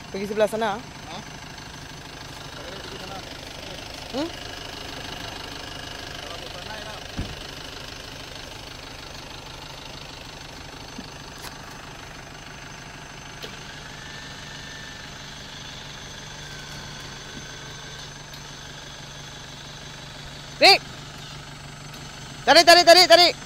Pergi sebelah sana. Ha? Pergi sana. Hmm? Kalau bukan naik lah. Rik! Tarik.